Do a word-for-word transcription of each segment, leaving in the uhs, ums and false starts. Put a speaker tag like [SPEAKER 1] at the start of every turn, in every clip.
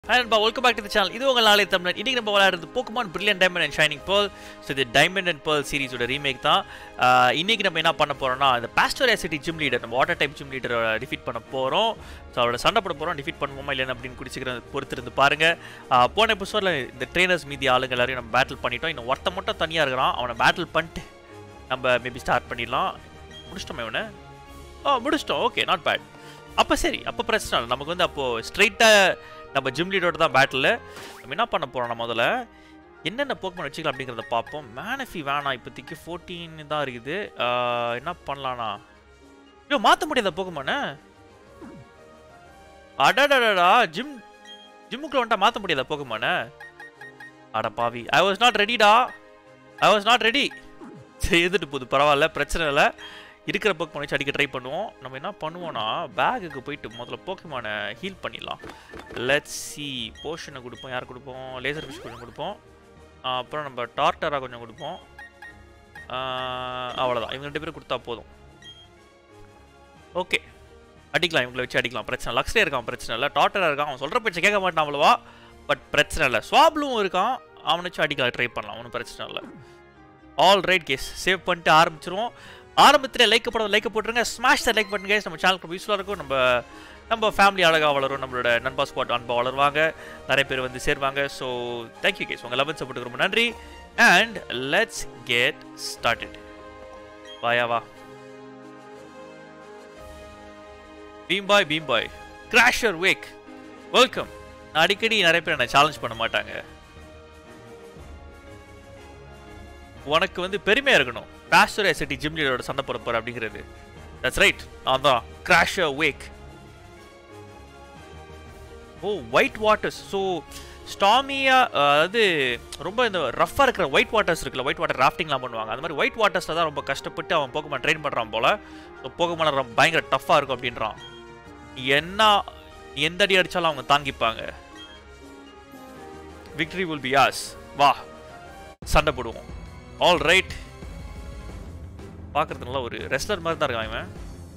[SPEAKER 1] Hi and welcome back to the channel. This is our Tamil. Today we are going to Pokemon Brilliant Diamond and Shining Pearl. So the Diamond and Pearl series oda remake tha. Uh இன்னைக்கு நம்ம என்ன பண்ண போறோம்னா இந்த Pastoracity gym leader நம்ம water type gym leader defeat பண்ண போறோம். So அவரோட சண்டை போட போறோம். defeat பண்ணுவோமா இல்லையா அப்படினு குடிச்சிக்கிற பொறுத்திருந்து பாருங்க. போன எபிசோட்ல இந்த ட்ரெய்னர்ஸ் மீதி ஆளுங்க எல்லாரையும் நம்ம பேட்டில் பண்ணிட்டோம். இன்னும் ஒருத்த மட்டும் தனியா இருக்கறான். அவனை பேட்டில் பண்ணிட்டு நம்ம மேபி ஸ்டார்ட் பண்ணிடலாம். முடிச்சிட்டோமே அவனை. ஓ முடிச்சிட்டோம். Okay not bad. அப்ப சரி. அப்ப பிரச்சனை இல்ல. நமக்கு வந்து அப்போ ஸ்ட்ரைட்டா நம்ம ஜிம் லீடரோட தான் பேட்டில் நம்ம என்ன பண்ண போகிறோம் முதல்ல என்னென்ன போக்மன் வச்சுக்கலாம் அப்படிங்கிறத பார்ப்போம். மேனஃபி வேணாம் இப்போதைக்கு ஃபோர்டீன் தான் இருக்குது. என்ன பண்ணலான்னா ஐயோ மாற்ற முடியாத போக்மனை அடடடா ஜிம் ஜிம்முக்குள்ள வந்துட்டா மாற்ற முடியாத போக்மனை அட பாவி. ஐ வாஸ் நாட் ரெடிடா ஐ வாஸ் நாட் ரெடி. சரி எதுட்டு போகுது பரவாயில்ல பிரச்சனை இல்லை. இருக்கிற போக்மான் வச்சு அடிக்க ட்ரை பண்ணுவோம். நம்ம என்ன பண்ணுவோம்னா பேக்குக்கு போயிட்டு முதல்ல போக்மானை ஹீல் பண்ணிடலாம். லெட்ஸ் சி போஷனை கொடுப்போம். யார் கொடுப்போம்? லேசர் ஃபிஷ் கொஞ்சம் கொடுப்போம். அப்புறம் நம்ம டார்டரா கொஞ்சம் கொடுப்போம். அவ்வளோதான். இவங்க ரெண்டு பேரும் கொடுத்தா போதும். ஓகே அடிக்கலாம். இவங்களை வச்சு அடிக்கலாம். பிரச்சனை லக்ஸ்லே இருக்கான். பிரச்சனை இல்லை. டார்டரா இருக்கான். அவன் சொல்கிற பேச்சை கேட்க மாட்டான் அவ்வளோவா. பட் பிரச்சனை இல்லை. ஸ்வாப்லும் இருக்கான். அவனை வச்சு அடிக்கலாம் ட்ரை பண்ணலாம். ஒன்றும் பிரச்சனை இல்லை. ஆல் ரைட் கேஸ் சேவ் பண்ணிட்டு ஆரம்பிச்சிருவோம். ஆரம்பத்தில் லைக் போட லைக் போட்டுருங்க. ஸ்மாஷ் த லைக் பண்ணுங்க. நம்ம சேனலுக்கு யூஸ்ஃபுல்லாக இருக்கும். நம்ம நம்ம ஃபேமிலி அழகாக வளரும். நம்மளோட நண்பா ஸ்குவாட் அன்பா வளருவாங்க. நிறைய பேர் வந்து சேருவாங்க. ஸோ தேங்க்யூ கேஸ் உங்கள் லவ் சப்போர்ட்டுக்கு ரொம்ப நன்றி. And let's get started. வாயா வா பீம் பாய் பீம் பாய் கிராஷர் வேக் வெல்கம். நான் அடிக்கடி நிறைய பேர் என்ன சேலஞ்ச் பண்ண மாட்டாங்க. உனக்கு வந்து பெருமையாக இருக்கணும். Pastoracity gym leader சண்டை போட போற அப்படிங்கிறது. That's right. நான் தான் Crasher Wake. Oh white waters. So ஸ்டாமியா அதாவது ரொம்ப இந்த ரஃப்பாக இருக்கிற ஒயிட் வாட்டர்ஸ் இருக்குல்ல, ஒயிட் வாட்டர் ராஃப்டிங்லாம் பண்ணுவாங்க. அந்த மாதிரி ஒயிட் வாட்டர்ஸில் தான் ரொம்ப கஷ்டப்பட்டு அவன் போகமான் ட்ரெயின் பண்ணுறான் போல. ஸோ போகமான ரொம்ப பயங்கர டஃப்பாக இருக்கும் அப்படின்றான். என்ன எந்த அடி அடித்தாலும் அவங்க தாங்கிப்பாங்க. Victory will be yours. வா சண்டை போடுவோம். All right. பார்க்கறது நல்லா ஒரு ரெஸ்லர் மாதிரி தான் இருக்கான் இவன்.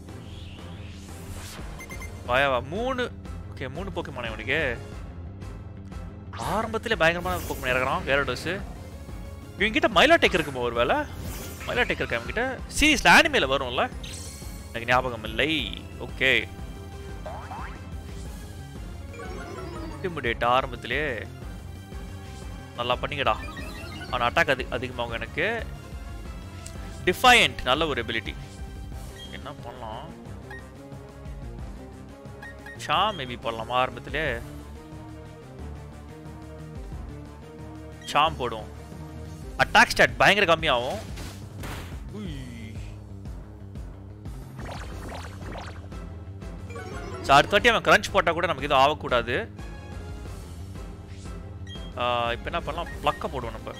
[SPEAKER 1] வாயாவா மூணு ஓகே மூணு போக்கமானே இவனுக்கு. ஆரம்பத்தில் பயங்கரமான போக்கமான் இறக்குறான். வேற டோஸ் இவங்கிட்ட மைலாடெக் இருக்குமா? ஒரு வேலை மைலாடெக் இருக்கா இவங்கிட்ட? சீரீஸ்ல ஆனிமேல வரும்ல, எனக்கு ஞாபகம் இல்லை. ஓகே இன்டிமிடேட் ஆரம்பத்திலே நல்லா பண்ணிக்கடா. அவன் அட்டாக் அது அதிகமாகும் எனக்கு. டிஃபையன்ட் நல்ல ஒரு எபிலிட்டி. என்ன பண்ணலாம்? ஷா மேபி போடலாமா? ஆரம்பத்திலே ஷாம் போடும். அட்டாக் ஸ்டாட் பயங்கர கம்மியாகும். அடுத்த வாட்டி அவன் கிரன்ச் போட்டா கூட நமக்கு எதுவும் ஆகக்கூடாது. இப்போ என்ன பண்ணலாம்? பிளக்க போடுவோம் நம்ம.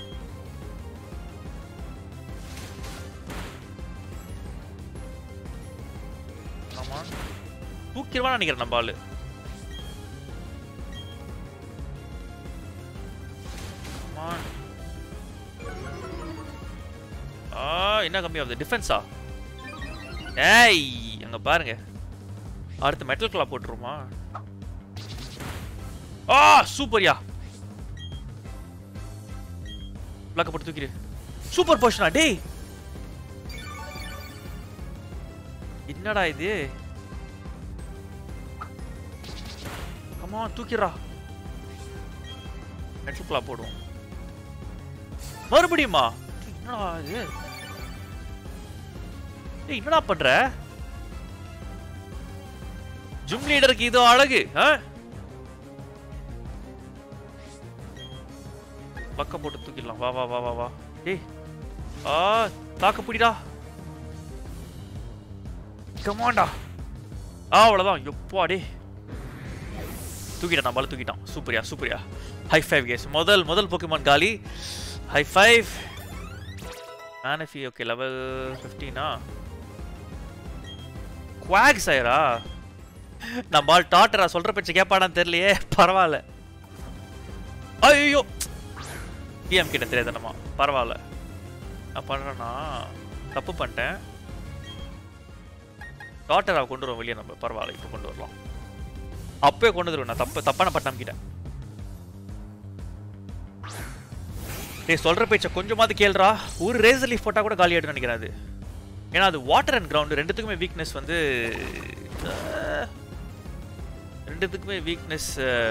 [SPEAKER 1] தூக்கிடுவான்னு நினைக்கிறேன் நம்ம ஆளு. என்ன கம்மி ஆகுது? டிஃபென்ஸா? ஏய் அங்க பாருங்க. அடுத்து மெட்டல் கிளா போட்டுருமா? ஆ சூப்பர்யா. பிளாக்க போட்டு தூக்கிடு. சூப்பர் போஷனா டேய். என்னடா இது? தூக்கிடுறா. நெட்ஃபிளா போடுவோம் மறுபடியுமா? என்னடா இது? ஏய் என்னடா பண்ற? ஜிம் லீடருக்கு இது அழகு. பக்க போட்டு தூக்கிடலாம். வா வா வா வா வா. ஏய் ஆ தாக்க பிடிடா. கமாண்டா. ஆ அவ்வளோதான். எப்பா டே தூக்கிட்டான். நம்மளால தூக்கிட்டான். சூப்பரியா சூப்பரியா. High five guys. முதல் முதல் போக்கமான் காலி. High five. Manaphy okay level ஃபிஃப்டீனா? குவாக் சாயரா நம்ம டாட்டரா சொல்ற பேச்சு கேட்பாடான்னு தெரியலையே. பரவாயில்ல. ஐயோ டிஎம் கிட்ட தெரியாது நம்ம. பரவாயில்ல. நான் பண்றேன்னா தப்பு பண்ணிட்டேன். டாட்டரா கொண்டு வருவோம் வெளியே நம்ம. பரவாயில்ல இப்போ கொண்டு வரலாம். அப்பவே கொண்டு வந்துருவேன். நான் தப்பு தப்பான பட்டம் கிட்ட டேய் சொல்கிற பேச்சை கொஞ்சமாவது கேள்றா. ஒரு ரேசர் லீஃப் போட்டால் கூட காலி ஆகிடுன்னு நினைக்கிறேன் அது. ஏன்னா அது வாட்டர் அண்ட் கிரவுண்டு ரெண்டுத்துக்குமே வீக்னஸ் வந்து ரெண்டுத்துக்குமே வீக்னஸ்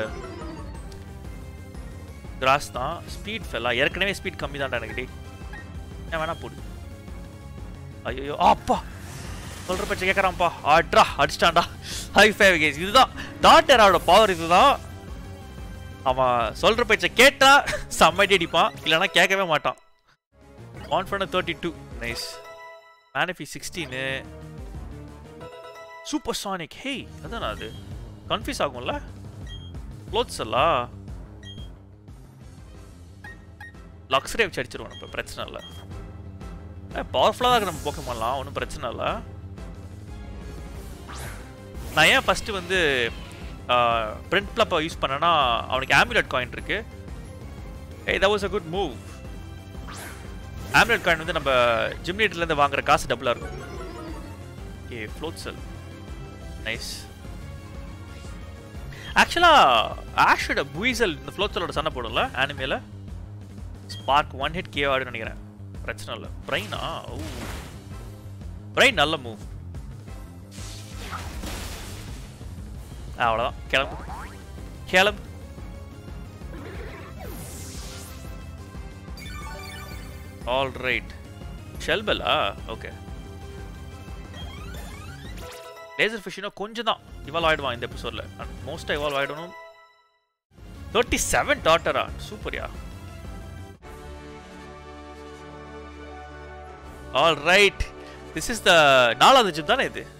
[SPEAKER 1] கிராஸ் தான். ஸ்பீட் ஃபெல்லா ஏற்கனவே ஸ்பீட் கம்மி தான்டா எனக்கு. டே ஏன் வேணா போடு. ஐயோ அப்பா சொல்கிற பேச்சை கேட்குறான்ப்பா. ஆட்ரா அடிச்சிட்டான்டா. High five guys. இதுதான் டாட்டரோட பவர். இதுதான் அவன் சொல்கிற பேச்சை கேட்டா செம்மடி அடிப்பான், இல்லைனா கேட்கவே மாட்டான். Confident thirty two nice. Manaphy சிக்ஸ்டீனு. Super sonic. ஹே அதான் அது கன்ஃபியூஸ் ஆகும்ல. க்ளோத்ஸ் எல்லாம் லக்ஸரே வச்சு அடிச்சிருவோம் நம்ம, பிரச்சனை இல்லை. பவர்ஃபுல்லாக தான் இருக்கு நம்ம போக்கமான்லாம், ஒன்றும் பிரச்சனை இல்லை. நான் ஏன் ஃபஸ்ட்டு வந்து பிரிண்ட் ப்ளப்பை யூஸ் பண்ணேன்னா அவனுக்கு ஆமுலெட் காயின் இருக்கு. ஏய் that was a good move. Amulet coin வந்து நம்ம ஜிம் லீடர்லேருந்து வாங்குற காசு டபுளாக இருக்கும். Okay Floatzel nice. ஆக்சுவலாக ஆஷோட புயிசல் இந்த ஃப்ளோட் செல்லோட சண்டை போடல ஆனிமேல. ஸ்பார்க் ஒன் ஹிட் கே ஆடுன்னு நினைக்கிறேன், பிரச்சனை இல்லை. பிரைனா ஓ பிரைன் நல்ல மூவ். அவ்வளோதான் கிளம்பு கிளம்பு. ஆல் ரைட் ஷெல்பெல்லா ஓகே. லேசர் ஃபிஷ்னா கொஞ்சம் தான் இவால்வ் ஆகிடுவான் இந்த எபிசோடில். மோஸ்ட்டாக இவால்வ் ஆகிடணும். தேர்ட்டி செவன் டாட்டரா சூப்பர்யா. All right this is the நாலாவது ஜிம் தானே இது.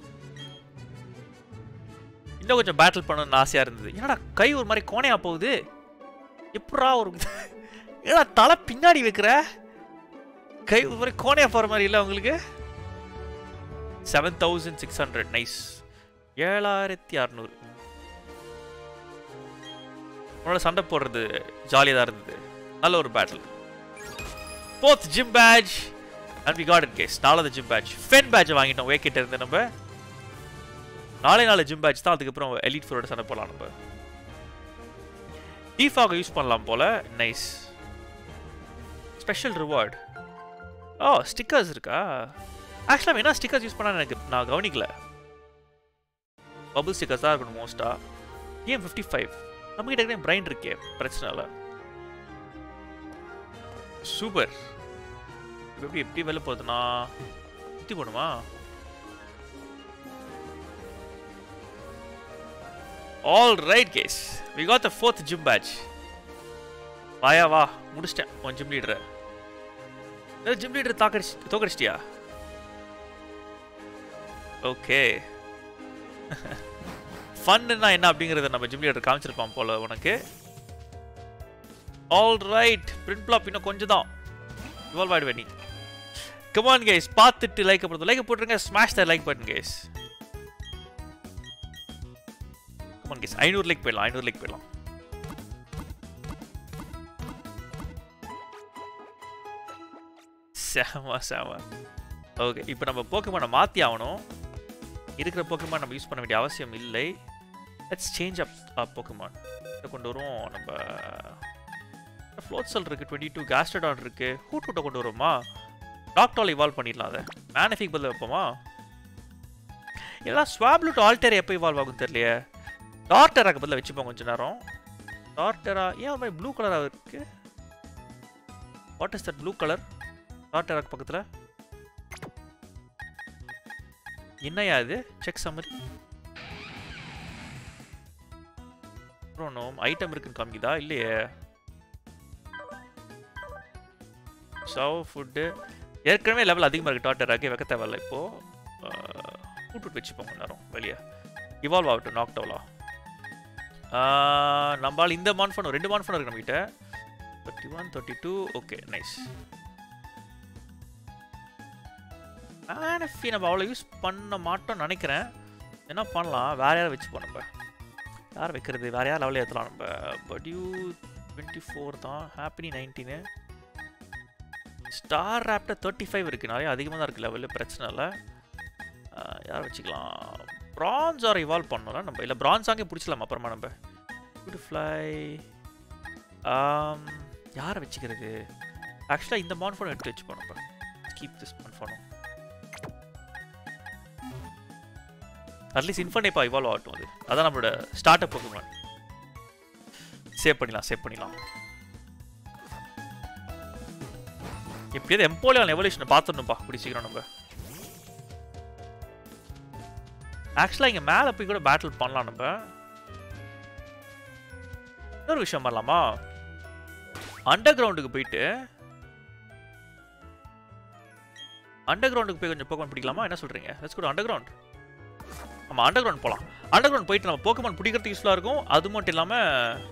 [SPEAKER 1] இன்னும் கொஞ்சம் பேட்டில் பண்ணணும்னு ஆசையாக இருந்தது. என்னடா கை ஒரு மாதிரி கோணையா போகுது, எப்படா ஒரு ஏடா தலை பின்னாடி வைக்கிற, கை ஒரு மாதிரி கோணையா போகிற மாதிரி இல்லை உங்களுக்கு. Seven thousand six hundred nice. ஏழாயிரத்தி அறநூறு. உன்னோட சண்டை போடுறது ஜாலியாக தான் இருந்தது, நல்ல ஒரு battle. Both gym badge and we got it guys. நாலாவது ஜிம் பேட்ச் ஃபென் பேட்ச் வாங்கிட்டோம் வேக்கிட்ட இருந்து. நம்ம நாளை நாலு ஜிம் பேட்ச் தான், அதுக்கப்புறம் எலிட் ஃபோரோட சண்டை போடலாம். நம்ம டிஃபாக யூஸ் பண்ணலாம் போல. Nice. Special reward. Oh stickers இருக்கா. ஆக்சுவலாக என்ன ஸ்டிக்கர்ஸ் யூஸ் பண்ணால் எனக்கு நான் கவனிக்கல. பபுள் ஸ்டிக்கர்ஸ் தான் இருக்கணும் மோஸ்ட்டாக. ஏன் ஃபிஃப்டி ஃபைவ் நம்மகிட்ட இருக்கிற பிரைன் இருக்கே, பிரச்சனை இல்லை. சூப்பர். எப்படி எப்படி வெளில போகுதுண்ணா சுற்றி போடுமா. All right guys we got the fourth gym badge. வாயா வா முடிச்சிட்டேன் உன் ஜிம் லீடரை. ஜிம் லீடர் தாக்கடிச்சு தோக்கடிச்சிட்டியா. ஓகே ஃபன்னா என்ன அப்படிங்கிறத நம்ம ஜிம் லீடர் காமிச்சிருப்பான் போல உனக்கு. ஆல் ரைட் பிரிண்ட் ப்ளாப் இன்னும் கொஞ்சம் தான் இவால்வ் ஆயிடுவேன் நீ. கமான் கைஸ் பார்த்துட்டு லைக் போடுறது லைக் போட்டுருங்க. Smash the like button guys. Come on guys ஐநூறு லைக் போயிடலாம், ஐநூறு லைக் போயிடலாம். சேமா சேமா. ஓகே இப்போ நம்ம போக்கமானை மாற்றி ஆகணும். இருக்கிற போக்கமான் நம்ம யூஸ் பண்ண வேண்டிய அவசியம் இல்லை. Let's change up Pokemon. இதை கொண்டு வரும் நம்ம. ஃப்ளோட் செல் இருக்குது, டுவெண்ட்டி டூ கேஸ்டடான் இருக்குது. ஹூட் ஹூட்டை கொண்டு வருமா. டாக்டால் இவால்வ் பண்ணிடலாம். அதை மேனஃபிக் பதில் வைப்போமா. இதெல்லாம் ஸ்வாப்லூட் ஆல்டர் எப்போ இவால்வ் ஆகும் தெரியலையே. டார்டராக்கு பதில் வச்சுப்போம் கொஞ்சம் நேரம். டார்டரா ஏன் ஒரு மாதிரி ப்ளூ கலராக இருக்கு. What is that blue colour டார்டராக்கு பக்கத்தில் என்னையா இது. Check summary. அப்புறம் ஐட்டம் இருக்குன்னு காமிக்குதா இல்லையே. சவ் ஃபுட்டு ஏற்கனவே லெவல் அதிகமாக இருக்குது. டாட்டராக்கே வைக்க தேவையில்ல. இப்போது ஃபுட் ஃபுட் வச்சுப்போம் கொஞ்ச நேரம் வெளியே. இவால்வ் ஆகட்டும் நாக்டோலா. நம்மளால் இந்த மான்ஃபோன் ரெண்டு மான்ஃபோன் இருக்குது நம்மகிட்ட. Thirty one thirty two okay nice. ஆனஃபி நம்ம அவ்வளோ யூஸ் பண்ண மாட்டோம்னு நினைக்கிறேன். என்ன பண்ணலாம் வேறு யாரை வச்சுப்போம் நம்ம. யார் வைக்கிறது வேறு யார் லெவலில் ஏற்றலாம் நம்ம. பட் யூ டுவெண்ட்டி ஃபோர் தான். ஹாப்பினி நைன்டீனு. ஸ்டார் ராப்டர் தேர்ட்டி ஃபைவ் இருக்குது. நிறைய அதிகமாக தான் இருக்குது லெவலில், பிரச்சனை இல்லை. யார் வச்சுக்கலாம். ப்ரான்ஸ் ஆர் இவால்வ் பண்ணோம்ல நம்ம. இல்லை ப்ரான்ஸ் அங்கே பிடிச்சலாம் அப்புறமா நம்ம. பியூட்டிஃப்ளை யாரை வச்சுக்கிறது? ஆக்சுவலாக இந்த மான்ஃபோனை எடுத்து வச்சுப்போம் நம்ம. கீப் திஸ் மான்ஃபோனும். அட்லீஸ்ட் இன்ஃபர்னேப்பா இவால்வ் ஆகட்டும். அது அதான் நம்மளோட ஸ்டார்ட் அப் போக்குமான். சேவ் பண்ணிடலாம் சேவ் பண்ணிடலாம். எப்படியாவது எம்போலியான் எவல்யூஷனை பார்த்துடணும்ப்பா இப்படி சீக்கிரம் நம்ம. ஆக்சுவலாக இங்கே மேலே போய் கூட பேட்டில் பண்ணலாம் நம்ம. இன்னொரு விஷயம் பண்ணலாமா? அண்டர் கிரவுண்டுக்கு போயிட்டு அண்டர் கிரவுண்டுக்கு போய் கொஞ்சம் போக்கமான் பிடிக்கலாமா? என்ன சொல்கிறீங்க? Let's go underground. ஆமாம் அண்டர் கிரவுண்ட் போகலாம். அண்டர் கிரவுண்ட் போயிட்டு நம்ம போக்கமான் பிடிக்கிறதுக்கு யூஸ்ஃபுல்லாக இருக்கும். அது மட்டும் இல்லாமல்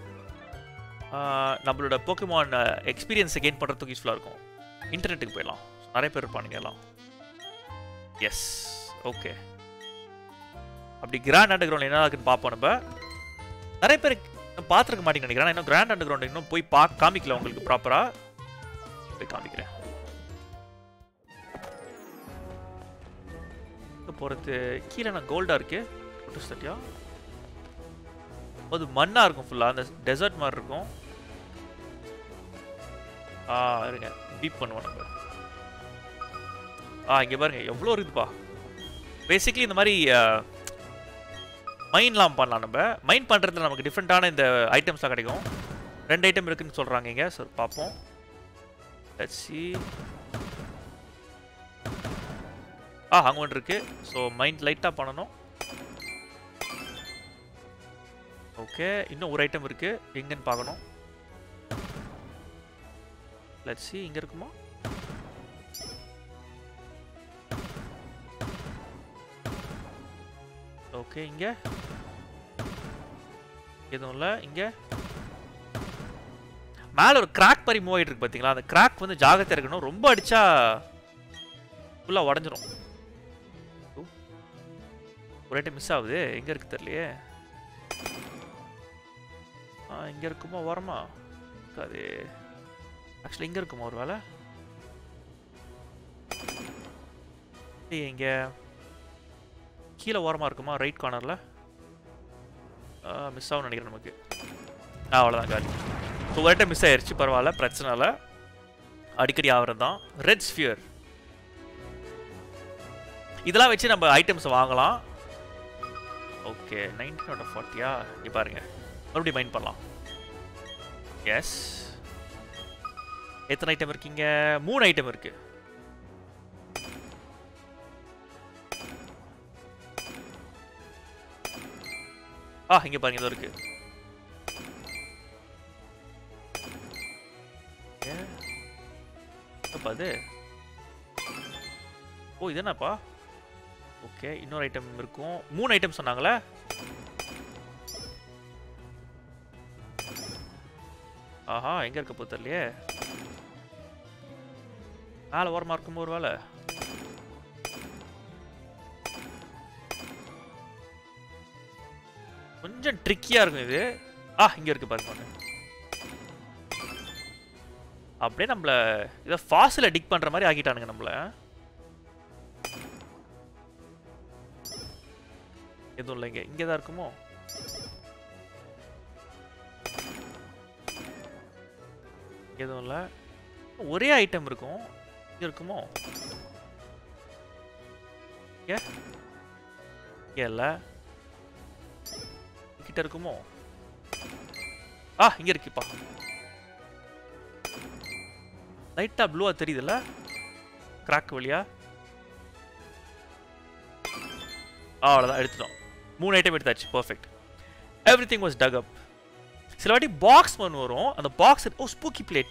[SPEAKER 1] நம்மளோட போக்கமான் எக்ஸ்பீரியன்ஸை கெயின் பண்ணுறதுக்கு யூஸ்ஃபுல்லாக இருக்கும். இன்டர்நெட்டுக்கு போயிடலாம். நிறைய பேர் இருப்பானுங்க எல்லாம். Yes okay. அப்படி கிராண்ட் அண்டர் கிரவுண்ட் என்ன இருக்குன்னு பார்ப்போம் நம்ம. நிறைய பேர் பார்த்துருக்க மாட்டேங்க நினைக்கிறேன். இன்னும் கிராண்ட் அண்டர் கிரவுண்ட் இன்னும் போய் பா காமிக்கல உங்களுக்கு ப்ராப்பராக. போய் காமிக்கிறேன். போகிறது கீழே நான் கோல்டாக இருக்கு. ஃபோட்டோஸ்டாட்டியா அது மண்ணாக இருக்கும் ஃபுல்லாக. அந்த டெசர்ட் மாதிரி இருக்கும். ஆ இருங்க பீப் பண்ணுவோம் நம்ம. ஆ இங்கே பாருங்க எவ்வளோ இருக்குதுப்பா. பேசிக்லி இந்த மாதிரி மைன்லாம் பண்ணலாம் நம்ம. மைன் பண்ணுறதுல நமக்கு டிஃப்ரெண்ட்டான இந்த ஐட்டம்ஸ்லாம் கிடைக்கும். ரெண்டு ஐட்டம் இருக்குன்னு சொல்கிறாங்க இங்கே. சார் பார்ப்போம். Let's see. ஆ அங்கே ஒன்று இருக்கு. ஸோ மைண்ட் லைட்டாக பண்ணணும். ஓகே இன்னும் ஒரு ஐட்டம் இருக்கு. எங்கன்னு பார்க்கணும். லெட்ஸ் சீ இங்கே இருக்குமா? ஓகே இங்கே எதுவும் இல்லை. இங்கே மேலே ஒரு கிராக் மாதிரி மூவ் ஆகிட்டு இருக்கு பார்த்தீங்களா? அந்த கிராக் வந்து ஜாகிரதையாக இருக்கணும். ரொம்ப அடிச்சா ஃபுல்லாக உடஞ்சிரும். ஒரு ஐட்டம் மிஸ் ஆகுது. எங்கே இருக்கு தெரியலையே. ஆ இங்கே இருக்குமா? ஓரமா அது ஆக்சுவலி இங்கே இருக்குமா ஒரு வேலை? இங்கே கீழே ஓரமாக இருக்குமா? ரைட் கார்னரில் மிஸ் ஆகும்னு நினைக்கிறேன் நமக்கு. ஆ அவ்வளோதான் காலி. ஸோ ஒரு ஐட்டம் மிஸ் ஆயிடுச்சு. பரவாயில்ல பிரச்சனை இல்லை. அடிக்கடி ஆகிறது தான். ரெட் ஸ்பியர் இதெல்லாம் வச்சு நம்ம ஐட்டம்ஸை வாங்கலாம். ஓகே நைன்டீன் அவுட் ஆஃப் ஃபார்ட்டியா? இப்போ பாருங்க மறுபடியும் மைண்ட் பண்ணலாம். எஸ் எத்தனை ஐட்டம் இருக்கீங்க? மூணு ஐட்டம் இருக்கு. ஆ இங்க பாருங்க இது இருக்கு. என்னப்பா இது? ஓ இது என்னப்பா? ஓகே இன்னொரு ஐட்டம் இருக்கும். மூணு ஐட்டம் சொன்னாங்களே. ஆஹா எங்க இருக்க போ தெரியலையே. மேலே ஓரமாக இருக்கும் ஒரு வேலை. கொஞ்சம் ட்ரிக்கியா இருக்கும் இது. ஆ இங்க இருக்கு பாருங்க. அப்படியே நம்மள இதை ஃபாசில் டிக் பண்ற மாதிரி ஆக்கிட்டானுங்க நம்மள. எதுவும் இல்லைங்க. இங்கே தான் இருக்குமோ? எதுவும் இல்லை. ஒரே ஐட்டம் இருக்கும். இங்கே இருக்குமோ? ஏ இல்லை கிட்ட இருக்குமோ? ஆ இங்கே இருக்குப்பா. லைட்டாக ப்ளூவாக தெரியுதுல்ல கிராக் வழியா? அவ்வளோதான் எடுத்துட்டோம். மூணு ஐட்டம் எடுத்தாச்சு. Perfect. Everything was dug up. சில வாட்டி பாக்ஸ் ஒன்று வரும். அந்த box oh spooky plate,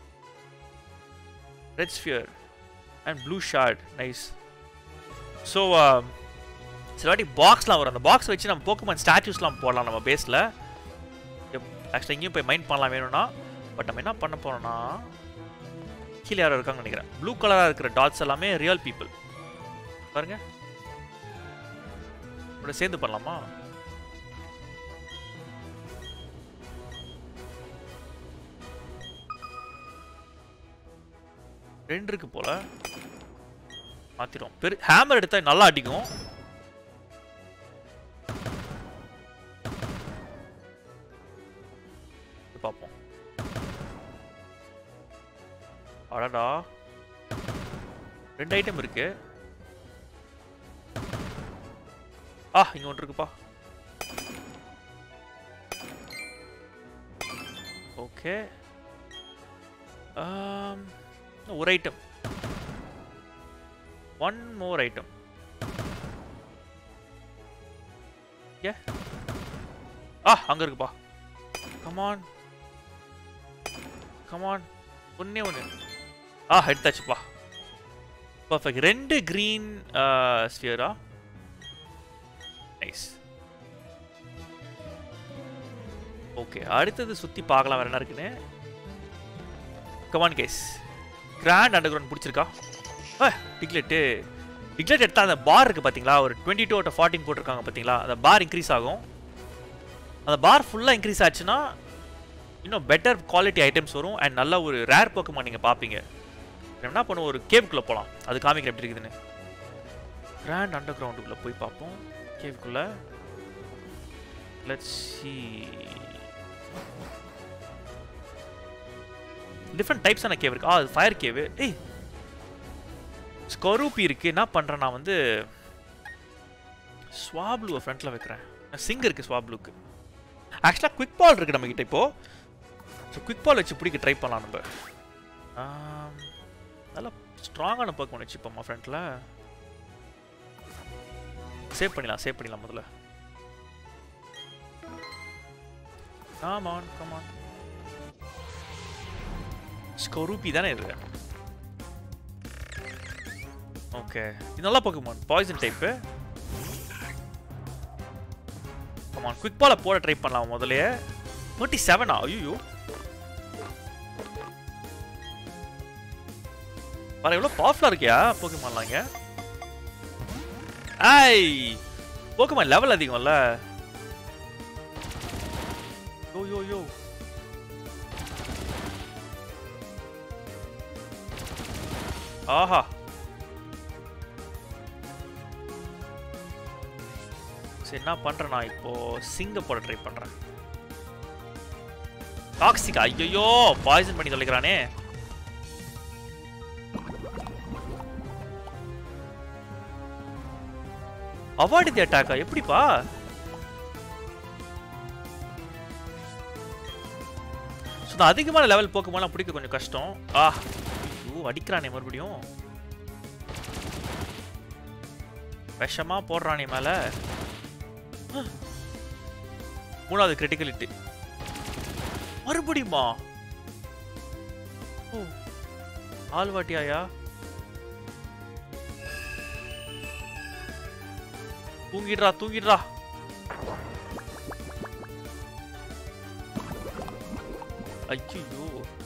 [SPEAKER 1] red sphere and blue shard. Nice. So சில வாட்டி பாக்ஸ்லாம் வரும். அந்த பாக்ஸ் வச்சு நம்ம போக்கமான் ஸ்டாச்சூஸ்லாம் போடலாம் நம்ம பேஸில். ஆக்சுவலாக இங்கேயும் போய் மைண்ட் பண்ணலாம் வேணும்னா. பட் நம்ம என்ன பண்ண போகிறோம்னா கீழே யாரோ இருக்காங்கன்னு நினைக்கிறேன். ப்ளூ கலராக இருக்கிற டாட்ஸ் எல்லாமே ரியல் பீப்புள் பாருங்க. இப்படி சேர்ந்து பண்ணலாமா? ரெண்டு இருக்கு போல. மாத்திரும். பெரு ஹேமர் எடுத்தா நல்லா அடிக்கும். பார்ப்போம். அடடா ரெண்டு ஐட்டம் இருக்கு. ஆ இங்க ஒன்று இருக்குப்பா. ஓகே ஒரு ஐட்டம், ஒன் மோர் ஐட்டம். ஏ ஆ அங்க இருக்குப்பா. கமான் கமான் ஒன்னே ஒன்று. ஆ எடுத்தாச்சுப்பா. பர்ஃபெக்ட். ரெண்டு கிரீன் ஸ்பியரா. நைஸ். ஓகே அடுத்தது சுற்றி பார்க்கலாம் வேறு என்ன இருக்குன்னு. Come on guys. Grand underground பிடிச்சிருக்கா? ஆ டிக்லெட்டு டிக்லெட் எடுத்தால் அந்த பார் இருக்குது பார்த்தீங்களா, ஒரு டுவெண்ட்டி டூ அவுட் ஃபார்ட்டின் போட்டிருக்காங்க பார்த்தீங்களா, அந்த பார் இன்க்ரீஸ் ஆகும். அந்த பார் ஃபுல்லாக இன்க்ரீஸ் ஆச்சுன்னா இன்னும் பெட்டர் குவாலிட்டி ஐட்டம்ஸ் வரும் அண்ட் நல்ல ஒரு ரேர் போக்குமா நீங்கள் பார்ப்பீங்க. என்ன பண்ணுவோம், ஒரு கேவுக்குள்ளே போகலாம், அது காமிக்கிற எப்படி இருக்குதுன்னு. கிராண்ட் அண்டர் கிரவுண்டுக்குள்ளே போய் பார்ப்போம். கேவுக்குள்ளே லெட்ஸ் சீ. டிஃப்ரெண்ட் டைப்ஸான கேவ் இருக்கு. ஆ அது ஃபயர் கேவு. ஏய் ஸ்கொரூப்பி இருக்கு. என்ன பண்ணுறேன் நான் வந்து ஸ்வாப்ளூவை ஃப்ரண்ட்டில் வைக்கிறேன். சிங் இருக்குது ஸ்வாப்ளூக்கு. ஆக்சுவலாக குவிக் பால் இருக்குது நம்மக்கிட்ட இப்போது. ஸோ குவிக் பால் வச்சு பிடிக்க ட்ரை பண்ணலாம் நம்ம. நல்லா ஸ்ட்ராங்கான பர்க் ஒன்று வச்சுப்போம்மா ஃப்ரண்ட்டில். சேவ் பண்ணிடலாம் சேவ் பண்ணிடலாம் முதல்ல. Come on, come on. ஸ்கொரூப்பி தானே இது. ஓகே இது நல்லா Pokemon. Poison type. Come on quick பாலை போட ட்ரை பண்ணலாம் முதல்லையே. தேர்ட்டி செவனா? ஐயோ பாரு எவ்வளோ பவர்ஃபுல்லாக இருக்கியா போக்குமான்லாம் இங்கே. ஐய் போக்குமான் லெவல் அதிகம்ல. யோ யோ யோ ஆஹா சரி என்ன பண்றேன் நான் இப்போ சிங்க போட ட்ரை பண்றேன். டாக்ஸிகா? ஐயோ பாய்சன் பண்ணி தொலைக்கிறானே. அவாய்ட் தி அட்டாக்கா? எப்படிப்பா? அதிகமான லெவல் போக்குமாலாம் பிடிக்க கொஞ்சம் கஷ்டம். ஆ ஐயோ அடிக்கிறானே மறுபடியும். விஷமா போடுறானே மேல. மூணாவது கிரிட்டிக்கல் ஹிட் மறுபடியுமா? ஓ ஆல்வாட்டியாயா? தூங்கிடுறா தூங்கிடுறா. ஐயோ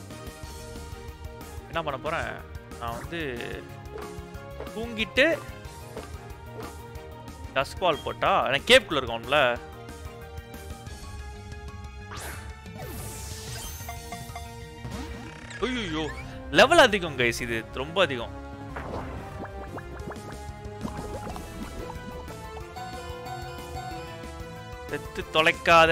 [SPEAKER 1] என்ன பண்ண போறேன் நான் வந்து தூங்கிட்டு டஸ்க் பால் போட்டா எனக்கு கேப்குள்ள இருக்கும்ல. ஐயோ லெவல் அதிகம் கைஸ், இது ரொம்ப அதிகம். செத்து தொலைக்காத.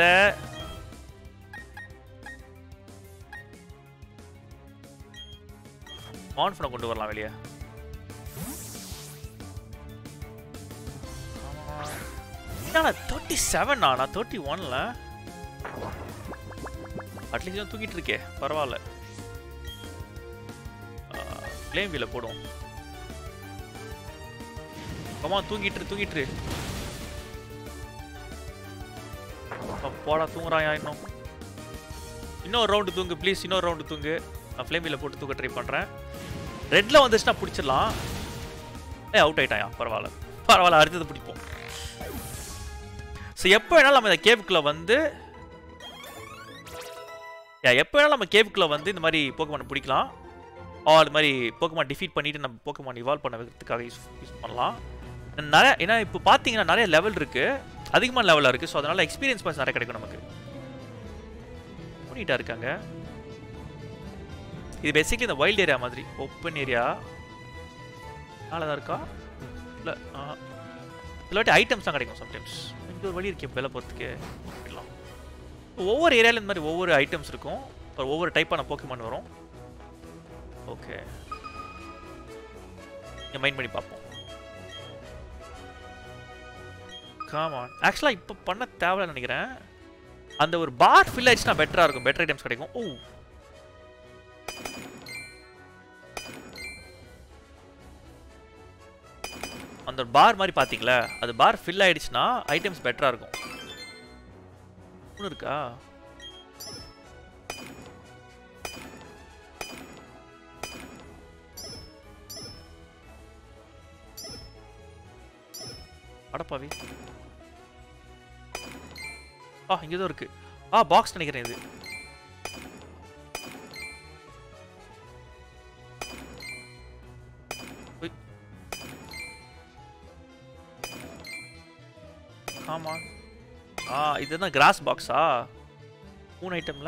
[SPEAKER 1] மான்ஃபனை கொண்டு வரலாம் வெளியே. தேர்ட்டி செவன் ஆனா தேர்ட்டி ஒன்ல அட்லீஸ்ட் தூக்கிட்டு இருக்கே பரவாயில்ல. ஃப்ளேம் வீல போடும். கமா தூங்கிட்டு தூங்கிட்டு போடா. தூங்குறாயா இன்னும்? இன்னொரு ரவுண்டு தூங்கு ப்ளீஸ், இன்னொரு ரவுண்டு தூங்கு. நான் ஃப்ளேம் வீல போட்டு தூக்க ட்ரை பண்றேன். ரெட்ல வந்துச்சுன்னா பிடிச்சிடலாம். ஏ அவுட் ஆயிட்டாயா? பரவாயில்ல பரவாயில்ல, அடுத்தது பிடிப்போம். ஸோ எப்போ வேணாலும் நம்ம இந்த கேவுக்குள்ள வந்து எப்போ வேணாலும் நம்ம கேவுக்குள்ள வந்து இந்த மாதிரி போக்குமான் பிடிக்கலாம். அது மாதிரி போக்குமான் டிஃபீட் பண்ணிட்டு நம்ம போக்குமான் இவால்வ் பண்ண வைக்கிறதுக்காக யூஸ் யூஸ் பண்ணலாம். நிறைய ஏன்னா இப்போ பார்த்தீங்கன்னா நிறைய லெவல் இருக்கு, அதிகமான லெவலாக இருக்கு. ஸோ அதனால எக்ஸ்பீரியன்ஸ் பாயிண்ட்ஸ் நிறைய கிடைக்கும் நமக்கு. நீட்டாக இருக்காங்க. இது பேசிக்கலி இந்த வைல்ட் ஏரியா மாதிரி ஓப்பன் ஏரியா நல்லா தான் இருக்கா? இல்லை இல்லாட்டி ஐட்டம்ஸ் தான் கிடைக்கும் சம்டைம்ஸ். இங்கே ஒரு வழி இருக்கே வெளில போகிறதுக்கு. ஒவ்வொரு ஏரியாவில் இந்த மாதிரி ஒவ்வொரு ஐட்டம்ஸ் இருக்கும், ஒவ்வொரு டைப்பான போக்குமான் வரும். ஓகே மைண்ட் பண்ணி பார்ப்போம். Come on. ஆக்சுவலாக இப்போ பண்ண தேவையில்லைன்னு நினைக்கிறேன். அந்த ஒரு பார் ஃபில் ஆயிடுச்சுன்னா பெட்டராக இருக்கும், பெட்டர் ஐட்டம்ஸ் கிடைக்கும். ஓ அந்த பார் மாதிரி பார்த்தீங்களா, அது பார் ஃபில் ஆயிடுச்சுன்னா ஐட்டம்ஸ் பெட்டராக இருக்கும். ஒன்று இருக்கா? அடப்பாவி. ஆ இங்கே தான் இருக்கு. ஆ பாக்ஸ் நினைக்கிறேன் இது. ஆமா. ஆ இதுதான் கிராஸ் பாக்ஸா? மூணு ஐட்டம்ல.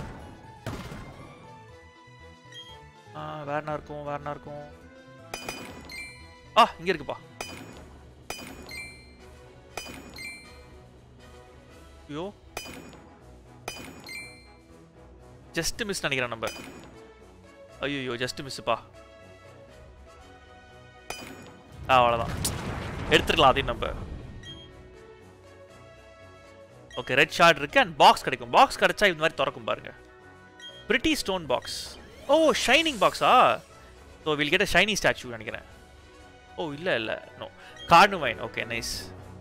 [SPEAKER 1] ஆ வேறனா இருக்கும், வேறனா இருக்கும். ஆ இங்க இருக்குப்பா. ஐயோ ஜஸ்ட் மிஸ் நினைக்கிறேன் நம்ம. ஐயோ ஜஸ்ட் மிஸ்ப்பா. ஆ அவ்வளோதான், எடுத்துக்கலாம் அதையும் நம்ம. ஓகே ரெட் ஷார்ட் இருக்கு அண்ட் பாக்ஸ் கிடைக்கும். பாக்ஸ் கிடைச்சா இந்த மாதிரி திறக்கும் பாருங்க. Pretty stone box. Oh shining பாக்ஸா? So will get a shiny statue நினைக்கிறேன். ஓ இல்லை இல்லை no Carnivine. Okay nice.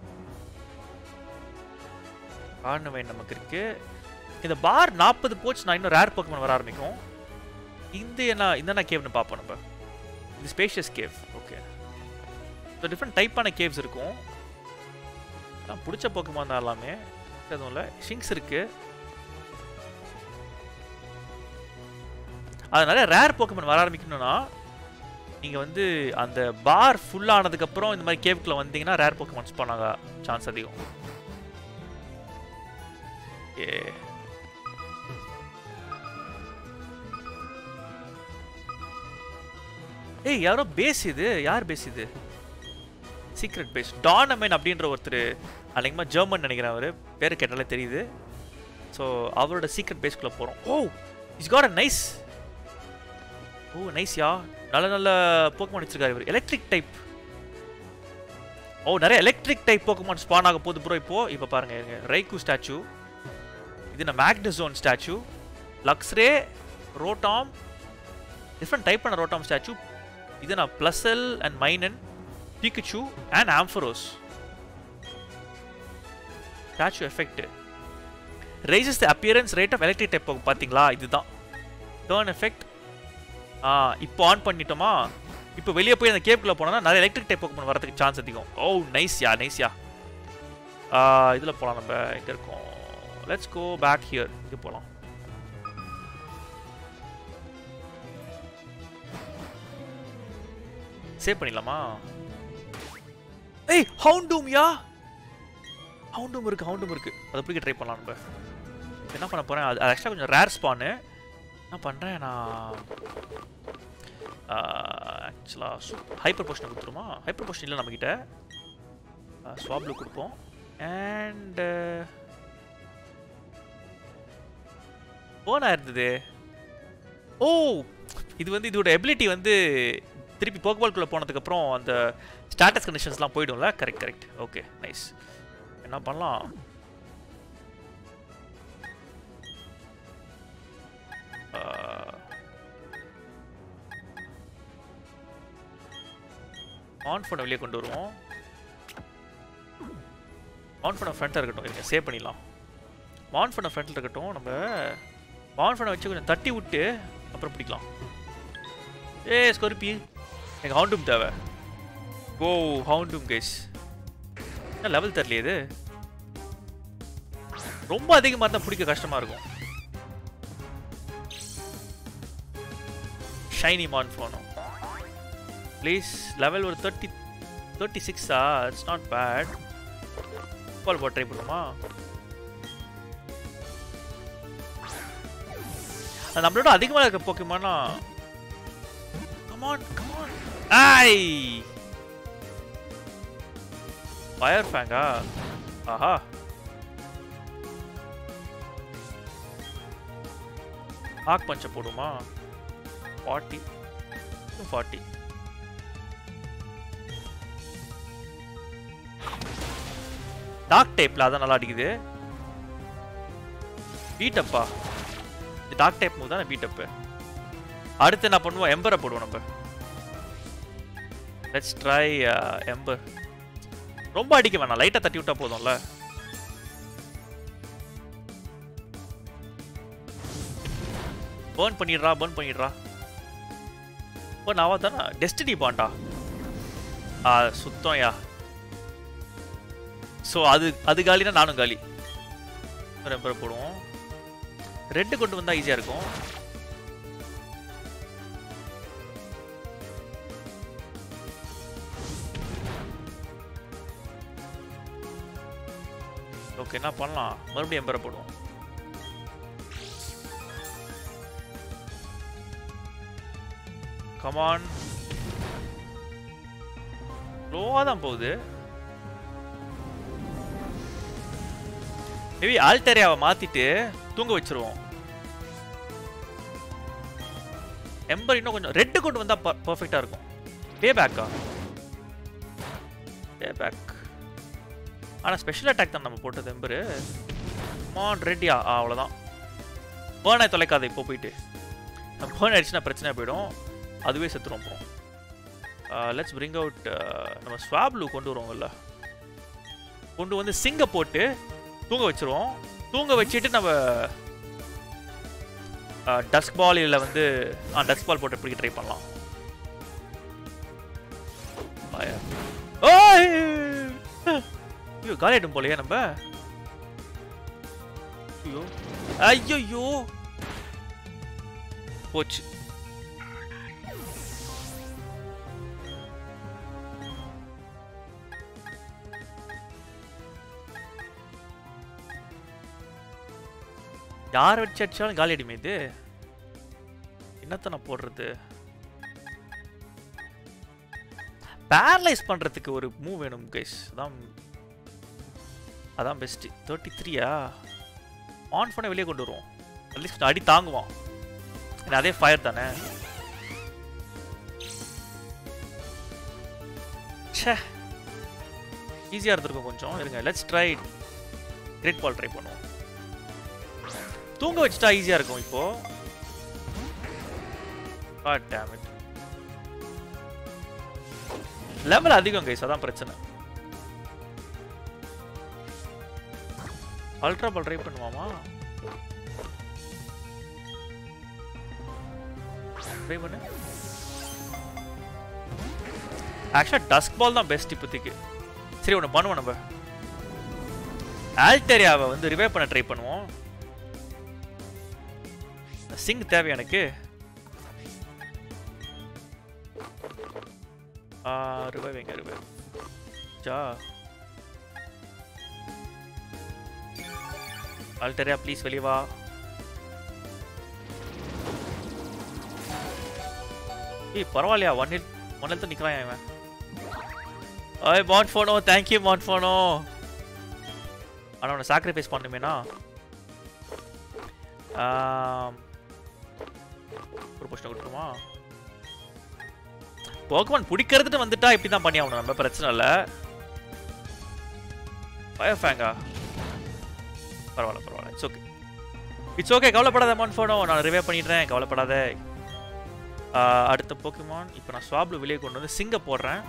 [SPEAKER 1] Carnivine நமக்கு இருக்கு. இந்த பார் நாற்பது போச்சுன்னா இன்னும் ரேர் போக்கமன் வர ஆரம்பிக்கும். இந்த என்ன இந்த கேவ்னு பார்ப்போம் நம்ம. இது spacious cave. Okay so different டைப்பான கேவ்ஸ் இருக்கும். நான் பிடிச்ச போக்கமான் தான் எல்லாமே. எதுவும் இல்லை. ஷிங்ஸ் இருக்கு. அதனால ரேர் போக்கமன் வர ஆரம்பிக்கணும்னா நீங்கள் வந்து அந்த பார் ஃபுல் ஆனதுக்கப்புறம் இந்த மாதிரி கேவுக்குள்ள வந்தீங்கன்னா ரேர் போக்கமன் ஸ்பான் ஆக சான்ஸ் அதிகம். ஓகே ஏய் யாரோ பேஸ் இது. யார் பேஸ் இது? Secret base. டானமென் அப்படின்ற ஒருத்தர் அன்னைக்குமா ஜெர்மன் நினைக்கிறேன். அவர் பேர் கேட்டாலே தெரியுது. ஸோ அவரோட சீக்ரெட் பேஸ்க்குள்ளே போகிறோம். Oh is got a nice. Oh nice yeah. நல்ல நல்ல போக்கமான் வச்சிருக்காரு இவர். Electric type. ஓ நிறைய எலக்ட்ரிக் டைப் போக்கமான் ஸ்பான் ஆக போகுது ப்ரோ. இப்போ இப்போ பாருங்க ரைக்கு ஸ்டாச்சு. இது நான் Magnezone statue. Luxray, Rotom, different type பண்ண ரோட்டாம் ஸ்டாச்சு. இது நான் Plusle and Minun, Pikachu and Ampharos statue effect. Raises the appearance rate of electric type பார்த்தீங்களா? இதுதான் டர்ன் எஃபெக்ட். ஆ இப்போ ஆன் பண்ணிட்டோமா? இப்போ வெளியே போய் அந்த கேப்குள்ளே போனோம்னா நிறைய எலக்ட்ரிக் டைப் போக்கமான் வரதுக்கு சான்ஸ் அதிகம். ஓ நைஸ்யா நைஸ்யா. இதில் போகலாம் நம்ம. எங்கே இருக்கோம்? Let's go back here. இங்கே போகலாம். சேவ் பண்ணிடலாமா? ஏய் ஹவுண்டூம் யா. ஹவுண்டூம் இருக்கு, ஹவுண்டூம் இருக்கு. அதை பிடிக்க ட்ரை பண்ணலாம் நம்ம. என்ன பண்ண போகிறேன், அது ஆக்சுவலாக கொஞ்சம் ரேர் ஸ்பானு. என்ன பண்ணுறேன் நான் ஆக்சுவலாக ஹைப்பர் போஷனை கொடுத்துருமா? ஹைப்பர் போஷன் இல்லை நம்மக்கிட்ட. ஸ்வாப்ல கொடுப்போம். அண்டு போனா இருந்தது. ஓ இது வந்து இதோட எபிலிட்டி வந்து திருப்பி போக்கபால்குள்ளே போனதுக்கப்புறம் அந்த ஸ்டாட்டஸ் கண்டிஷன்ஸ்லாம் போய்டும்ல. Correct correct. Okay nice. என்ன பண்ணலாம்? ஆன் ஃபோனை வெளியே கொண்டு வருவோம். ஆன் ஃபோனை ஃப்ரண்ட்டாக இருக்கட்டும். இருங்க சேவ் பண்ணிடலாம். ஆன் ஃபோனை ஃப்ரண்ட்டில் இருக்கட்டும். நம்ம ஆன் ஃபோனை வச்சு கொஞ்சம் தட்டி விட்டு அப்புறம் பிடிக்கலாம். ஏ ஸ்கொர்பி எனக்கு ஹவுண்டூம் தேவை. ஓ ஹவுண்டூம் கேஸ் என்ன லெவல் தெரியலையே. இது ரொம்ப அதிகமாக இருந்தால் பிடிக்க கஷ்டமாக இருக்கும். ஷைனி மான் ஃபோனும் ப்ளீஸ். லெவல் ஒரு தேர்ட்டி தேர்ட்டி சிக்ஸா? It's not bad. பால் போட் ட்ரை பண்ணுமா? அது நம்மளோட அதிகமாக இருக்க போக்கமானா. Come on, come on. Ay! Fire Fang ah. Aha. Arc punch போடுமா? forty forty. டார்க் டைப்ல அதான் நல்லா அடிக்குது. பீட்டப்பா, டார்க் டைப் மூவ் தான் பீட்டப்பு. அடுத்து என்ன பண்ணுவோம், எம்பரை போடுவோம் நம்ம. Let's try ember. ரொம்ப அடிக்க வேணாம், லைட்டா தட்டி விட்டா போதும்ல. பர்ன் பண்ணிடுறா, பர்ன் பண்ணிடுறா. பர்ன் ஆவா தானே. டெஸ்டினி பாண்டா ஆ சுத்தம் யா. ஸோ அது அது காலினா நானும் காலி. எம்பரை போடுவோம். ரெட்டு கொண்டு வந்தா ஈஸியா இருக்கும். ஓகே, என்ன பண்ணலாம், மறுபடியும் எம்பரை போடுவோம். கமான், ஸ்லோவா தான் போகுது. மேபி ஆல்டரியாவை மாத்திட்டு தூங்க வச்சிருவோம். எம்பர் இன்னும் கொஞ்சம் ரெட்டு கொண்டு வந்தா பர்ஃபெக்டா இருக்கும். பே பேக்கா, பே பேக். ஆனால் ஸ்பெஷல் அட்டாக் தான் நம்ம போட்டது எம்பரு. மான் ரெட்டியா, ஆ அவ்வளோதான். பேர்னை தொலைக்காத இப்போ போயிட்டு. நம்ம பேர்ன் ஆயிடுச்சுன்னா பிரச்சனை போயிடும், அதுவே செத்துரும். அப்புறம் லெட்ஸ் பிரிங் அவுட் நம்ம ஸ்வாப்லு கொண்டு வருவோம்ல, கொண்டு வந்து சிங்கை போட்டு தூங்க வச்சிருவோம். தூங்க வச்சுட்டு நம்ம டஸ்க் பால் இல்லை வந்து டஸ்க் பால் போட்டு எப்படி ட்ரை பண்ணலாம். ஐயோ காலியாட்டும் போலையே நம்ம. ஐயோ ஐயோ போச்சு. யாரை வச்சு அடிச்சாலும் காலி அடிமே. இது என்னத்த நான் போடுறது? பேரலைஸ் பண்றதுக்கு ஒரு மூவ் வேணும் கைஸ். அதான் அதான் பெஸ்ட். தேர்ட்டி த்ரீயா ஆன் பண்ண வெளியே கொண்டு வருவோம். அட்லீஸ்ட் அடி தாங்குவான். அதே ஃபயர் தானே. ச்சே, ஈஸியாக இருந்திருக்கும் கொஞ்சம். இருங்க, let's try great ball try பண்ணுவோம். தூங்க வச்சுட்டா ஈஸியா இருக்கும் இப்போ. God damn it. லெவல் அதிகம் கைஸ், அதான் பிரச்சனை. அல்ட்ரா பால் ட்ரை பண்ணுவாமா? ட்ரை பண்ணு. ஆக்சுவலா டஸ்க் பால் தான் பெஸ்ட் இப்போதைக்கு. சரி, ஒன்று பண்ணுவோம். நம்ம ஆல்டரியாவை வந்து ரிவைவ் பண்ண ட்ரை பண்ணுவோம். சிங் தேவை எனக்கு. ரிவைவிங் ரிவைவ் ஜா. ஆல்டரியா ப்ளீஸ் வெளியே வா. ஏய் பரவாயில்லையா, ஒன் ஹிட் ஒன் ஹெல்த் நிற்கிறான் இவன். ஓய் மான்ஃபோனோ, தேங்க்யூ மான்ஃபோனோ. ஆனால் அவனை சாக்ரிஃபைஸ் பண்ணுமேனா. ஒரு பொசிஷன் கொடுத்துருமா? போக்கமான் பிடிக்கிறதுட்டு வந்துட்டா இப்படி தான் பண்ணி ஆகணும் நம்ம, பிரச்சனை இல்லை. ஃபயர் ஃபேங்கா பரவாயில்ல பரவாயில்ல, இட்ஸ் ஓகே இட்ஸ் ஓகே. கவலைப்படாத மான்ஃபோனோ, நான் ரிவைவ் பண்ணிடுறேன், கவலைப்படாத. அடுத்த போக்கிமான் இப்போ நான் ஸ்வாப்ல வெளியே கொண்டு வந்து சிங்க போடுறேன்.